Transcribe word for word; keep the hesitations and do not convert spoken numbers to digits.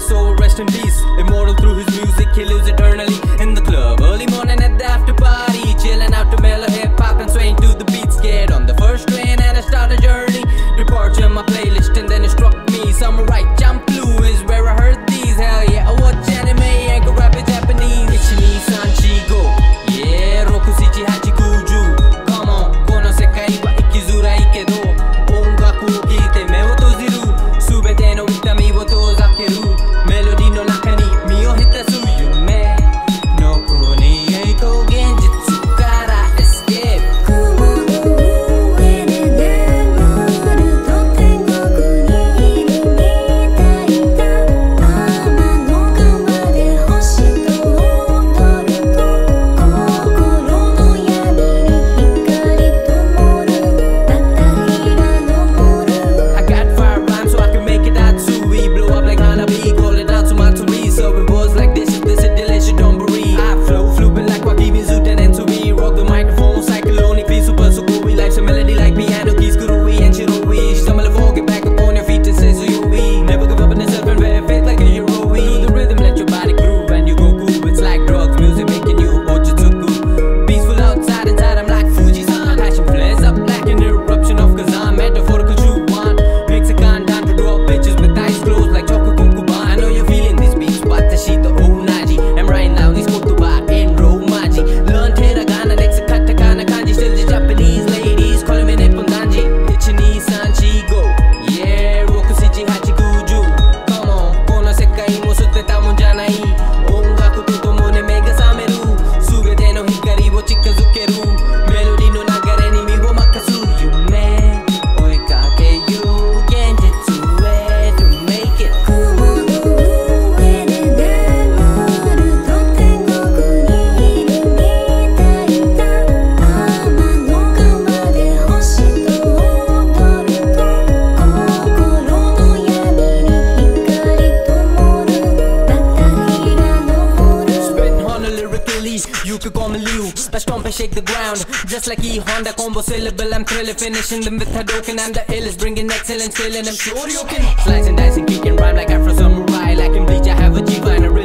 his soul rest in peace. Immortal through his music, he lives eternally in the club. Early morning at the after party, chilling out to mellow hip hop and swaying to the beats. Get on the first train and I start a journey. Departure my playlist and then it struck me. Samurai Champloo is where I heard these. Hell yeah, I watch anime and go rap in Japanese. Ichi, san, chigo, yeah, roku, shichi, hachi, kuju. Come on, kono sekai wa ikizurai kedo. Ongaku o kiite me o tojiru. Subete no itami wo tozakeru. Melody no naka ni mi o hitasu yume. Noko ni eito genjitsu kara escape. Kumo no ue de demoru to tengoku ni iru mitai da. Ama no kama de hoshi to odoru to. Kokoro no yami ni hikari tomoru. Watashi ga noboru. I got fire rhymes so I can make it Atsui. Blow up like Hanabi, call it Atsumatsuri. Serving balls like this, this is delicious donburi. I flow, flipping like Wakimi Zuten and Tsui. Rock the microphone, cyclonically, super sukui. Life's a melody like piano keys, kurui and shiroi. Stumble and fall, get back up on your feet and say so you we. Never give up on yourself and wear faith like a hero. Do the rhythm, let your body groove and you go cool. It's like drugs, music making you ojutsuku. Peaceful outside, inside I'm like Fuji-san. Passion flares up like an eruption of Kazan. Metaphorical true one. Mexican time to draw pictures with eyes closed like Chokokukuba. I know you're feeling these beats, watashi to onaji. And right now these kotoba in romaji. Learned hiragana, next katakana, kanji. Still the Japanese ladies calling me nippon danji. Ichi, ni, san, chigo, yeah, roku, shichi, hachi, kuju. Come on, kono sekai mo suteta mon janai. Ongaku to tomo ne me ga sameru. Subete no hikari wo chikazukeru. Melody no nagare ni mi wo makasu. Yume oikakeyu genjitsu e to make it. Kumo no ue de demoru to tengoku ni iru mitai da. Ama no kama de hoshi to odoru to. Kokoro no yami ni hikari tomoru. Watashi ga noboru. Spitting on the lyrically, you could call me Liu. I stomp and shake the ground, just like E Honda combo syllable. I'm thrilling, finishing them with Hadoken. I'm the illest, bringing excellence, feeling I'm sure you can. Slicing, dicing, kicking rhyme like Afro Samurai, like in Bleach. I have a G-Vine,